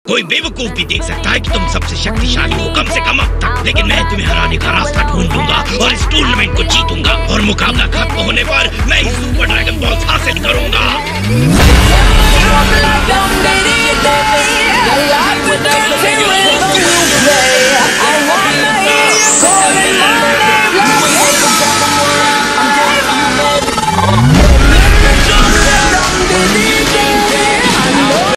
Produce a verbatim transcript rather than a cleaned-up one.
कोई बेवकूफ भी देख सकता है कि तुम सबसे शक्तिशाली हो, कम से कम अब तक। लेकिन मैं तुम्हें हराने का रास्ता ढूंढ लूंगा और इस टूर्नामेंट को जीतूंगा और मुकाबला खत्म होने पर मैं इस सुपर ड्रैगन बॉल्स हासिल करूंगा।